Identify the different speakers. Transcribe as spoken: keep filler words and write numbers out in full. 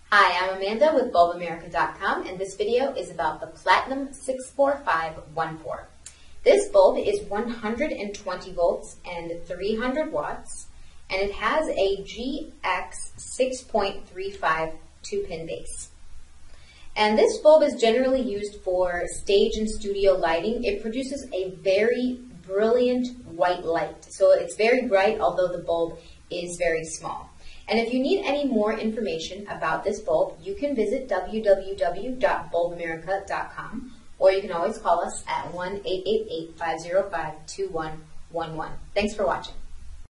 Speaker 1: Hi, I'm Amanda with Bulb America dot com, and this video is about the Platinum six four five one four. This bulb is one hundred twenty volts and three hundred watts, and it has a G X six point three five two-pin base. And this bulb is generally used for stage and studio lighting. It produces a very brilliant white light. So it's very bright, although the bulb is very small. And if you need any more information about this bulb, you can visit w w w dot bulb america dot com, or you can always call us at one eight eight eight, five zero five, two one one one. Thanks for watching.